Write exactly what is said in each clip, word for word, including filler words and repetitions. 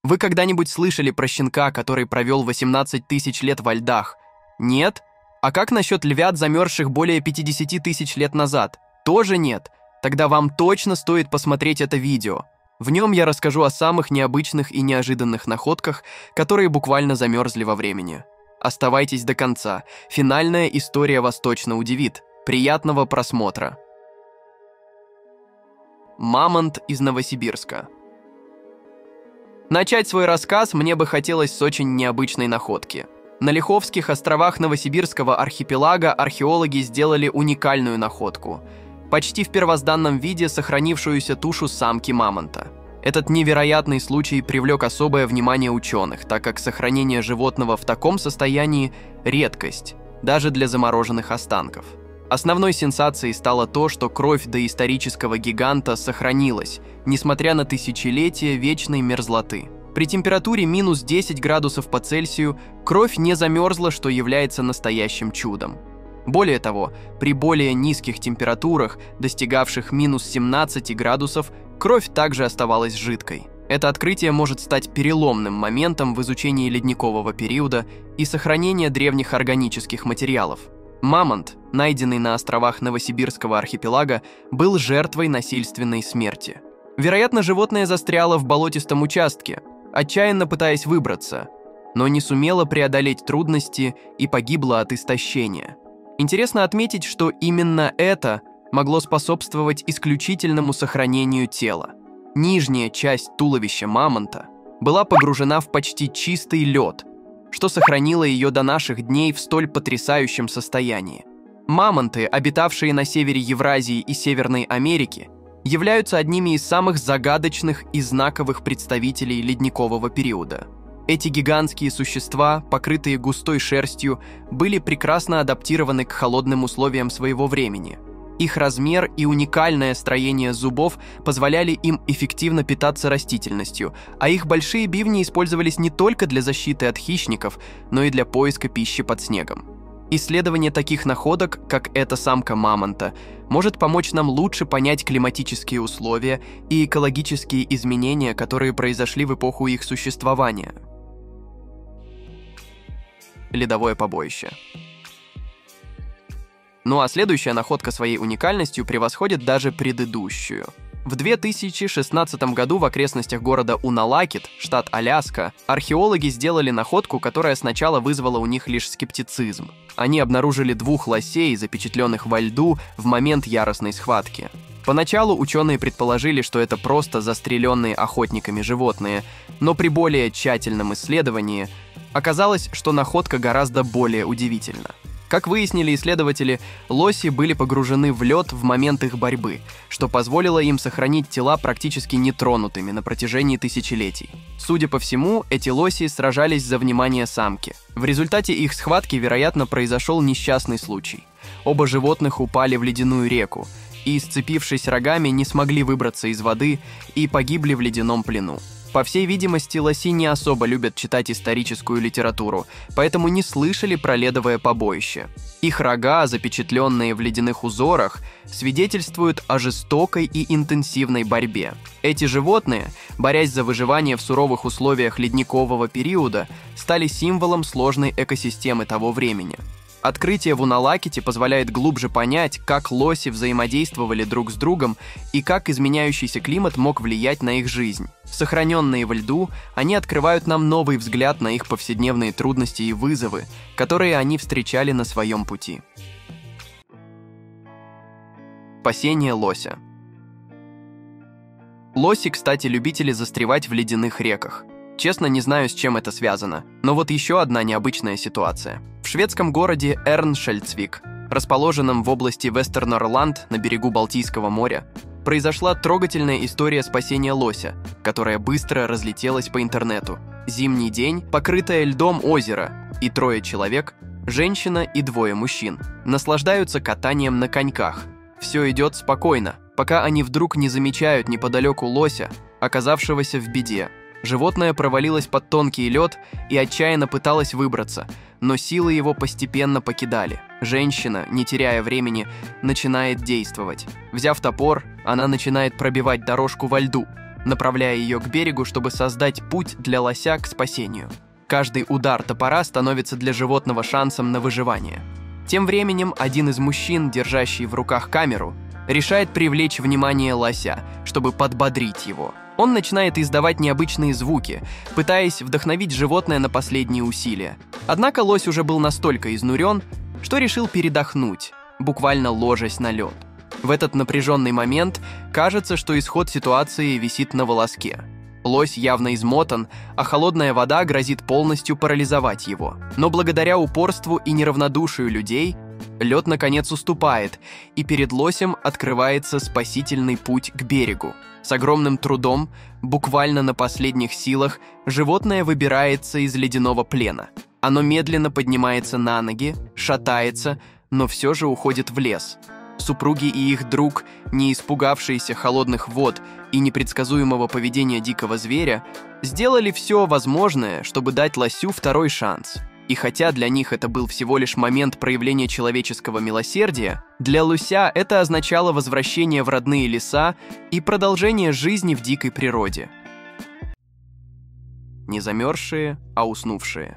Вы когда-нибудь слышали про щенка, который провел восемнадцать тысяч лет во льдах? Нет? А как насчет львят, замерзших более пятидесяти тысяч лет назад? Тоже нет? Тогда вам точно стоит посмотреть это видео. В нем я расскажу о самых необычных и неожиданных находках, которые буквально замерзли во времени. Оставайтесь до конца. Финальная история вас точно удивит. Приятного просмотра. Мамонт из Новосибирска. Начать свой рассказ мне бы хотелось с очень необычной находки. На Лиховских островах Новосибирского архипелага археологи сделали уникальную находку. Почти в первозданном виде сохранившуюся тушу самки мамонта. Этот невероятный случай привлек особое внимание ученых, так как сохранение животного в таком состоянии – редкость, даже для замороженных останков. Основной сенсацией стало то, что кровь доисторического гиганта сохранилась, несмотря на тысячелетия вечной мерзлоты. При температуре минус десять градусов по Цельсию кровь не замерзла, что является настоящим чудом. Более того, при более низких температурах, достигавших минус семнадцати градусов, кровь также оставалась жидкой. Это открытие может стать переломным моментом в изучении ледникового периода и сохранения древних органических материалов. Мамонт, найденный на островах Новосибирского архипелага, был жертвой насильственной смерти. Вероятно, животное застряло в болотистом участке, отчаянно пытаясь выбраться, но не сумело преодолеть трудности и погибло от истощения. Интересно отметить, что именно это могло способствовать исключительному сохранению тела. Нижняя часть туловища мамонта была погружена в почти чистый лед, что сохранило ее до наших дней в столь потрясающем состоянии. Мамонты, обитавшие на севере Евразии и Северной Америки, являются одними из самых загадочных и знаковых представителей ледникового периода. Эти гигантские существа, покрытые густой шерстью, были прекрасно адаптированы к холодным условиям своего времени. Их размер и уникальное строение зубов позволяли им эффективно питаться растительностью, а их большие бивни использовались не только для защиты от хищников, но и для поиска пищи под снегом. Исследование таких находок, как эта самка мамонта, может помочь нам лучше понять климатические условия и экологические изменения, которые произошли в эпоху их существования. Ледовое побоище. Ну а следующая находка своей уникальностью превосходит даже предыдущую. В две тысячи шестнадцатом году в окрестностях города Уналакит, штат Аляска, археологи сделали находку, которая сначала вызвала у них лишь скептицизм. Они обнаружили двух лосей, запечатленных во льду в момент яростной схватки. Поначалу ученые предположили, что это просто застреленные охотниками животные, но при более тщательном исследовании оказалось, что находка гораздо более удивительна. Как выяснили исследователи, лоси были погружены в лед в момент их борьбы, что позволило им сохранить тела практически нетронутыми на протяжении тысячелетий. Судя по всему, эти лоси сражались за внимание самки. В результате их схватки, вероятно, произошел несчастный случай. Оба животных упали в ледяную реку и, сцепившись рогами, не смогли выбраться из воды и погибли в ледяном плену. По всей видимости, лоси не особо любят читать историческую литературу, поэтому не слышали про ледовое побоище. Их рога, запечатленные в ледяных узорах, свидетельствуют о жестокой и интенсивной борьбе. Эти животные, борясь за выживание в суровых условиях ледникового периода, стали символом сложной экосистемы того времени. Открытие в Уналаките позволяет глубже понять, как лоси взаимодействовали друг с другом и как изменяющийся климат мог влиять на их жизнь. Сохраненные во льду, они открывают нам новый взгляд на их повседневные трудности и вызовы, которые они встречали на своем пути. Спасение лося. Лоси, кстати, любители застревать в ледяных реках. Честно, не знаю, с чем это связано, но вот еще одна необычная ситуация. В шведском городе Эрншельцвик, расположенном в области Вестернерланд на берегу Балтийского моря, произошла трогательная история спасения лося, которая быстро разлетелась по интернету. Зимний день, покрытое льдом озеро, и трое человек, женщина и двое мужчин, наслаждаются катанием на коньках. Все идет спокойно, пока они вдруг не замечают неподалеку лося, оказавшегося в беде. Животное провалилось под тонкий лед и отчаянно пыталось выбраться, но силы его постепенно покидали. Женщина, не теряя времени, начинает действовать. Взяв топор, она начинает пробивать дорожку во льду. направляя ее к берегу, чтобы создать путь для лося к спасению. Каждый удар топора становится для животного шансом на выживание. Тем временем один из мужчин, держащий в руках камеру, решает привлечь внимание лося, чтобы подбодрить его. Он начинает издавать необычные звуки, пытаясь вдохновить животное на последние усилия. Однако лось уже был настолько изнурен, что решил передохнуть, буквально ложась на лед. В этот напряженный момент кажется, что исход ситуации висит на волоске. Лось явно измотан, а холодная вода грозит полностью парализовать его. Но благодаря упорству и неравнодушию людей, лед наконец уступает, и перед лосем открывается спасительный путь к берегу. С огромным трудом, буквально на последних силах, животное выбирается из ледяного плена. Оно медленно поднимается на ноги, шатается, но все же уходит в лес. Супруги и их друг, не испугавшиеся холодных вод и непредсказуемого поведения дикого зверя, сделали все возможное, чтобы дать лосю второй шанс. И хотя для них это был всего лишь момент проявления человеческого милосердия, для лося это означало возвращение в родные леса и продолжение жизни в дикой природе. Не замерзшие, а уснувшие.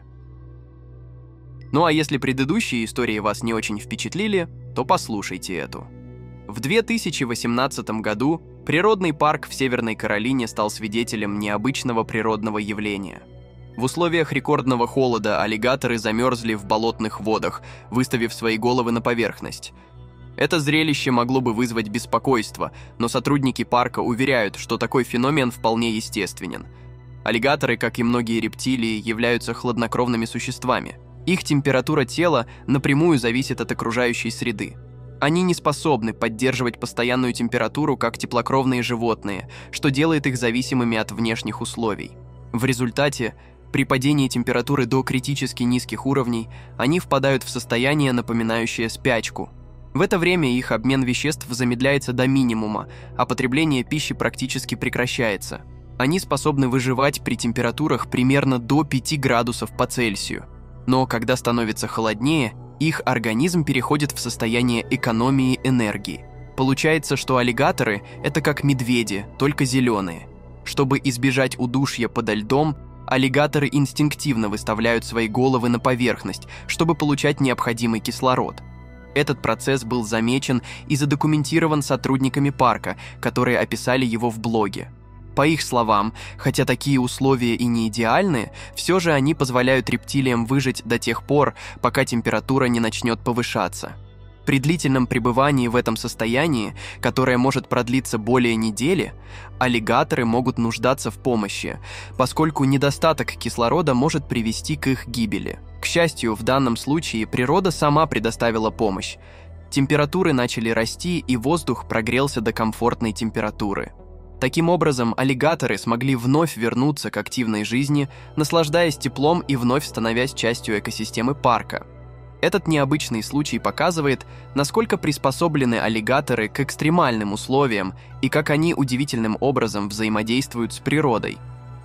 Ну а если предыдущие истории вас не очень впечатлили, то послушайте эту. В две тысячи восемнадцатом году природный парк в Северной Каролине стал свидетелем необычного природного явления. В условиях рекордного холода аллигаторы замерзли в болотных водах, выставив свои головы на поверхность. Это зрелище могло бы вызвать беспокойство, но сотрудники парка уверяют, что такой феномен вполне естественен. Аллигаторы, как и многие рептилии, являются хладнокровными существами. Их температура тела напрямую зависит от окружающей среды. Они не способны поддерживать постоянную температуру, как теплокровные животные, что делает их зависимыми от внешних условий. В результате, при падении температуры до критически низких уровней, они впадают в состояние, напоминающее спячку. В это время их обмен веществ замедляется до минимума, а потребление пищи практически прекращается. Они способны выживать при температурах примерно до пяти градусов по Цельсию. Но когда становится холоднее, их организм переходит в состояние экономии энергии. Получается, что аллигаторы – это как медведи, только зеленые. Чтобы избежать удушья подо льдом, аллигаторы инстинктивно выставляют свои головы на поверхность, чтобы получать необходимый кислород. Этот процесс был замечен и задокументирован сотрудниками парка, которые описали его в блоге. По их словам, хотя такие условия и не идеальны, все же они позволяют рептилиям выжить до тех пор, пока температура не начнет повышаться. При длительном пребывании в этом состоянии, которое может продлиться более недели, аллигаторы могут нуждаться в помощи, поскольку недостаток кислорода может привести к их гибели. К счастью, в данном случае природа сама предоставила помощь. Температуры начали расти, и воздух прогрелся до комфортной температуры. Таким образом, аллигаторы смогли вновь вернуться к активной жизни, наслаждаясь теплом и вновь становясь частью экосистемы парка. Этот необычный случай показывает, насколько приспособлены аллигаторы к экстремальным условиям и как они удивительным образом взаимодействуют с природой.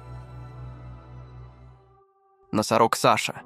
Носорог Саша.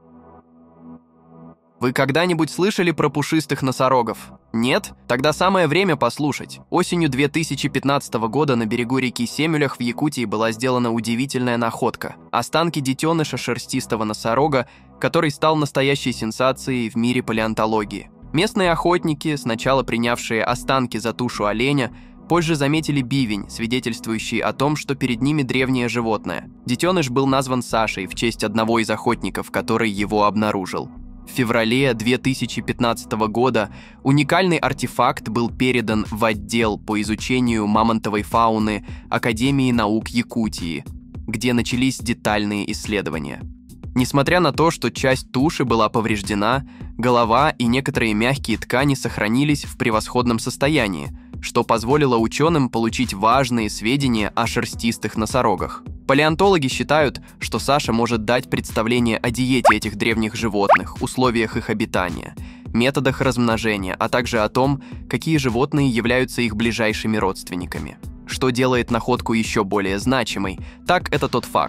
Вы когда-нибудь слышали про пушистых носорогов? Нет? Тогда самое время послушать. Осенью две тысячи пятнадцатого года на берегу реки Семюлях в Якутии была сделана удивительная находка. Останки детеныша шерстистого носорога, который стал настоящей сенсацией в мире палеонтологии. Местные охотники, сначала принявшие останки за тушу оленя, позже заметили бивень, свидетельствующий о том, что перед ними древнее животное. Детеныш был назван Сашей в честь одного из охотников, который его обнаружил. В феврале две тысячи пятнадцатого года уникальный артефакт был передан в отдел по изучению мамонтовой фауны Академии наук Якутии, где начались детальные исследования. Несмотря на то, что часть туши была повреждена, голова и некоторые мягкие ткани сохранились в превосходном состоянии, что позволило ученым получить важные сведения о шерстистых носорогах. Палеонтологи считают, что Саша может дать представление о диете этих древних животных, условиях их обитания, методах размножения, а также о том, какие животные являются их ближайшими родственниками. Что делает находку еще более значимой, так это тот факт,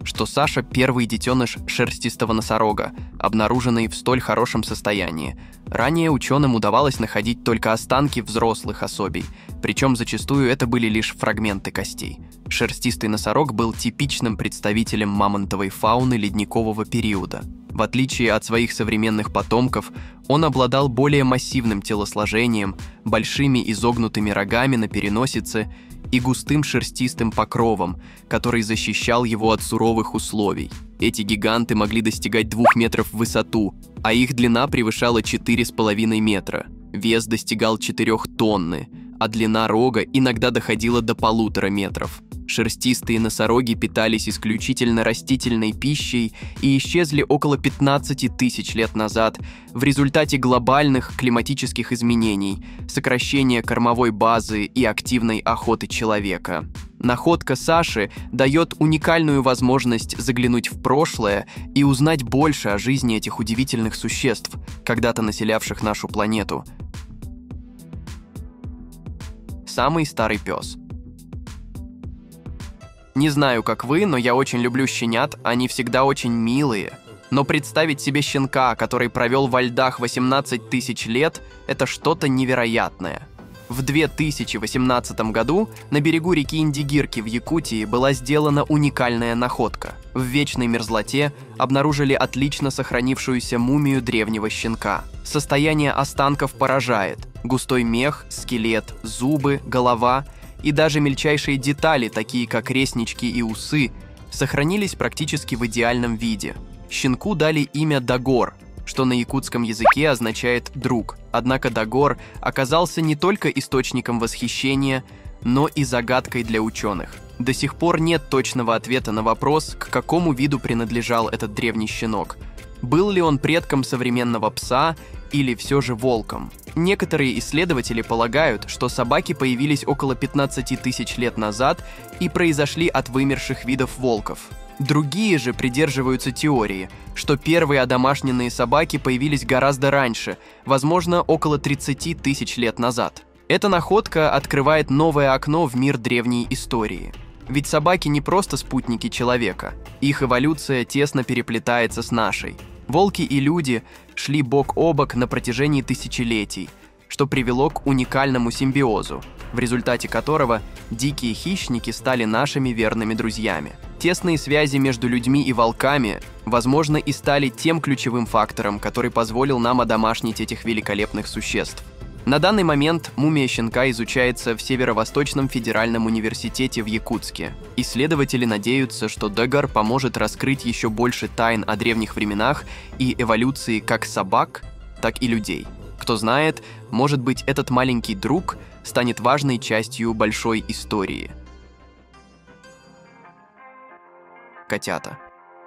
что Саша – первый детеныш шерстистого носорога, обнаруженный в столь хорошем состоянии. Ранее ученым удавалось находить только останки взрослых особей, причем зачастую это были лишь фрагменты костей. Шерстистый носорог был типичным представителем мамонтовой фауны ледникового периода. В отличие от своих современных потомков, он обладал более массивным телосложением, большими изогнутыми рогами на переносице и густым шерстистым покровом, который защищал его от суровых условий. Эти гиганты могли достигать двух метров в высоту, а их длина превышала четыре с половиной метра. Вес достигал четырёх тонны, а длина рога иногда доходила до полутора метров. Шерстистые носороги питались исключительно растительной пищей и исчезли около пятнадцати тысяч лет назад в результате глобальных климатических изменений, сокращения кормовой базы и активной охоты человека. Находка Саши дает уникальную возможность заглянуть в прошлое и узнать больше о жизни этих удивительных существ, когда-то населявших нашу планету. Самый старый пес. Не знаю, как вы, но я очень люблю щенят, они всегда очень милые. Но представить себе щенка, который провел во льдах восемнадцать тысяч лет, это что-то невероятное. В две тысячи восемнадцатом году на берегу реки Индигирки в Якутии была сделана уникальная находка. В вечной мерзлоте обнаружили отлично сохранившуюся мумию древнего щенка. Состояние останков поражает. Густой мех, скелет, зубы, голова и даже мельчайшие детали, такие как реснички и усы, сохранились практически в идеальном виде. Щенку дали имя Дагор, что на якутском языке означает «друг». Однако Дагор оказался не только источником восхищения, но и загадкой для ученых. До сих пор нет точного ответа на вопрос, к какому виду принадлежал этот древний щенок. Был ли он предком современного пса или все же волком? Некоторые исследователи полагают, что собаки появились около пятнадцати тысяч лет назад и произошли от вымерших видов волков. Другие же придерживаются теории, что первые одомашненные собаки появились гораздо раньше, возможно, около тридцати тысяч лет назад. Эта находка открывает новое окно в мир древней истории. Ведь собаки не просто спутники человека, их эволюция тесно переплетается с нашей. Волки и люди шли бок о бок на протяжении тысячелетий, что привело к уникальному симбиозу, в результате которого дикие хищники стали нашими верными друзьями. Тесные связи между людьми и волками, возможно, и стали тем ключевым фактором, который позволил нам одомашнить этих великолепных существ. На данный момент мумия щенка изучается в Северо-Восточном федеральном университете в Якутске. Исследователи надеются, что Дагор поможет раскрыть еще больше тайн о древних временах и эволюции как собак, так и людей. Кто знает, может быть, этот маленький друг станет важной частью большой истории. Котята.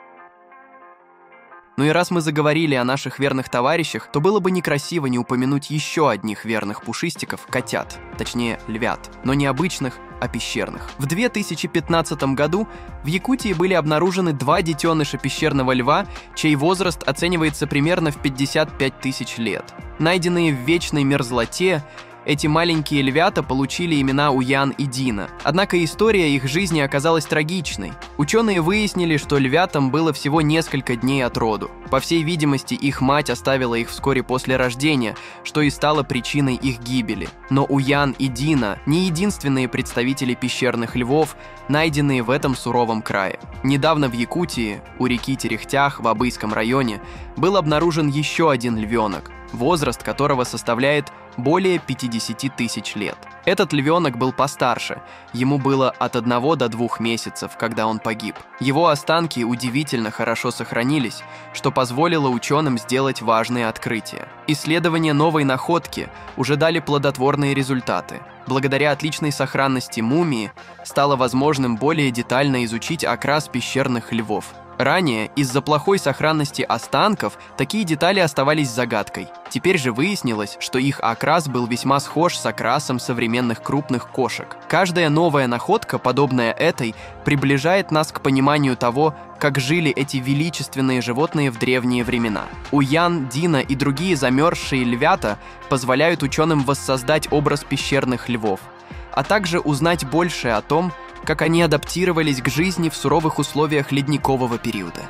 Ну и раз мы заговорили о наших верных товарищах, то было бы некрасиво не упомянуть еще одних верных пушистиков – котят, точнее львят, но не обычных, а пещерных. В две тысячи пятнадцатом году в Якутии были обнаружены два детеныша пещерного льва, чей возраст оценивается примерно в пятьдесят пять тысяч лет. Найденные в вечной мерзлоте, эти маленькие львята получили имена Уян и Дина. Однако история их жизни оказалась трагичной. Ученые выяснили, что львятам было всего несколько дней от роду. По всей видимости, их мать оставила их вскоре после рождения, что и стало причиной их гибели. Но Уян и Дина не единственные представители пещерных львов, найденные в этом суровом крае. Недавно в Якутии, у реки Терехтях в Абыйском районе, был обнаружен еще один львенок, возраст которого составляет более пятидесяти тысяч лет. Этот львенок был постарше, ему было от одного до двух месяцев, когда он погиб. Его останки удивительно хорошо сохранились, что позволило ученым сделать важные открытия. Исследования новой находки уже дали плодотворные результаты. Благодаря отличной сохранности мумии стало возможным более детально изучить окрас пещерных львов. Ранее, из-за плохой сохранности останков, такие детали оставались загадкой. Теперь же выяснилось, что их окрас был весьма схож с окрасом современных крупных кошек. Каждая новая находка, подобная этой, приближает нас к пониманию того, как жили эти величественные животные в древние времена. Уян, Дина и другие замерзшие львята позволяют ученым воссоздать образ пещерных львов, а также узнать больше о том, как они адаптировались к жизни в суровых условиях ледникового периода.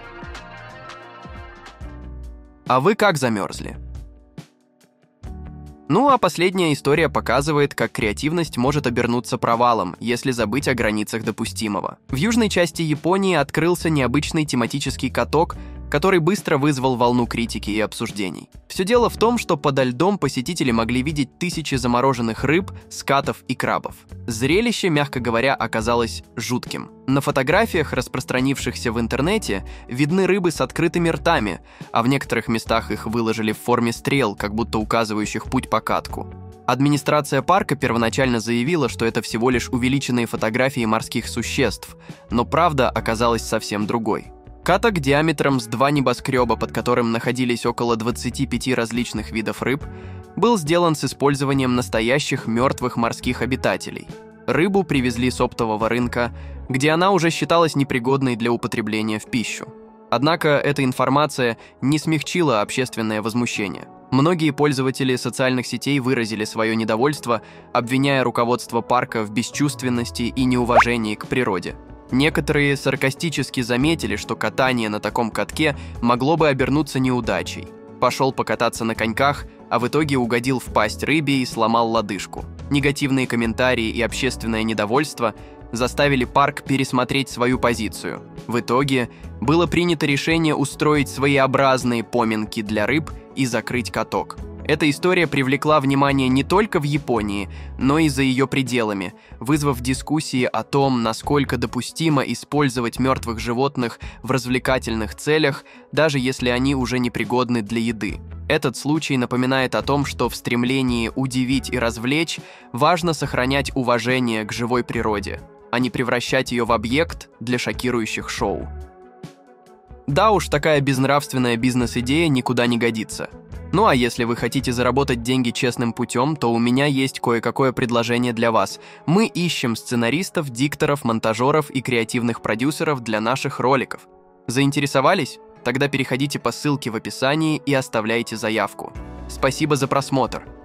А вы как замерзли? Ну а последняя история показывает, как креативность может обернуться провалом, если забыть о границах допустимого. В южной части Японии открылся необычный тематический каток, который быстро вызвал волну критики и обсуждений. Все дело в том, что подо льдом посетители могли видеть тысячи замороженных рыб, скатов и крабов. Зрелище, мягко говоря, оказалось жутким. На фотографиях, распространившихся в интернете, видны рыбы с открытыми ртами, а в некоторых местах их выложили в форме стрел, как будто указывающих путь по катку. Администрация парка первоначально заявила, что это всего лишь увеличенные фотографии морских существ, но правда оказалась совсем другой. Каток диаметром с два небоскреба, под которым находились около двадцати пяти различных видов рыб, был сделан с использованием настоящих мертвых морских обитателей. Рыбу привезли с оптового рынка, где она уже считалась непригодной для употребления в пищу. Однако эта информация не смягчила общественное возмущение. Многие пользователи социальных сетей выразили свое недовольство, обвиняя руководство парка в бесчувственности и неуважении к природе. Некоторые саркастически заметили, что катание на таком катке могло бы обернуться неудачей. Пошел покататься на коньках, а в итоге угодил в пасть рыбе и сломал лодыжку. Негативные комментарии и общественное недовольство заставили парк пересмотреть свою позицию. В итоге было принято решение устроить своеобразные поминки для рыб и закрыть каток. Эта история привлекла внимание не только в Японии, но и за ее пределами, вызвав дискуссии о том, насколько допустимо использовать мертвых животных в развлекательных целях, даже если они уже непригодны для еды. Этот случай напоминает о том, что в стремлении удивить и развлечь важно сохранять уважение к живой природе, а не превращать ее в объект для шокирующих шоу. Да уж, такая безнравственная бизнес-идея никуда не годится. Ну а если вы хотите заработать деньги честным путем, то у меня есть кое-какое предложение для вас. Мы ищем сценаристов, дикторов, монтажеров и креативных продюсеров для наших роликов. Заинтересовались? Тогда переходите по ссылке в описании и оставляйте заявку. Спасибо за просмотр.